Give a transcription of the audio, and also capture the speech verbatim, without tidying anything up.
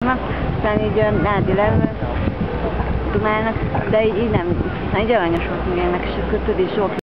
forma, aztán így eldilembe dumálnak, de így, így nem, így aranyos volt még ennek, és akkor tudod, így zsók